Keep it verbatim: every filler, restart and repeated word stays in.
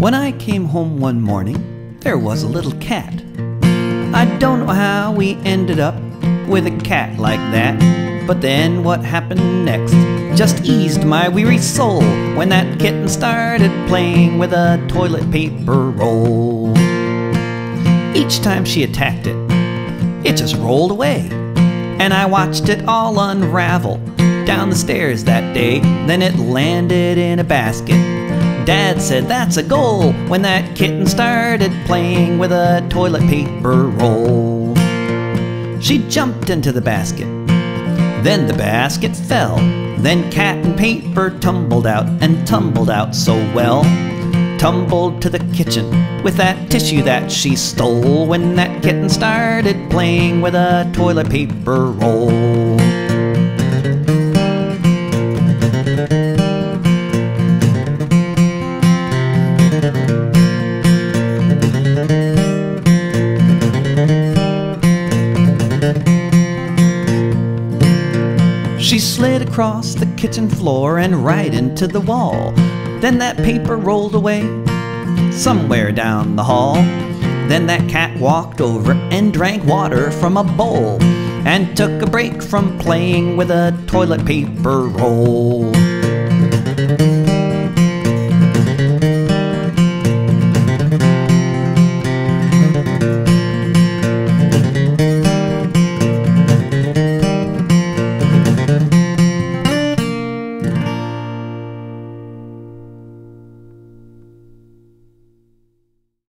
When I came home one morning, there was a little cat. I don't know how we ended up with a cat like that, but then what happened next just eased my weary soul when that kitten started playing with a toilet paper roll. Each time she attacked it, it just rolled away, and I watched it all unravel down the stairs that day. Then it landed in a basket. Dad said that's a goal when that kitten started playing with a toilet paper roll. She jumped into the basket, then the basket fell. Then cat and paper tumbled out, and tumbled out so well. Tumbled to the kitchen with that tissue that she stole when that kitten started playing with a toilet paper roll. She slid across the kitchen floor and right into the wall. Then that paper rolled away somewhere down the hall. Then that cat walked over and drank water from a bowl and took a break from playing with a toilet paper roll.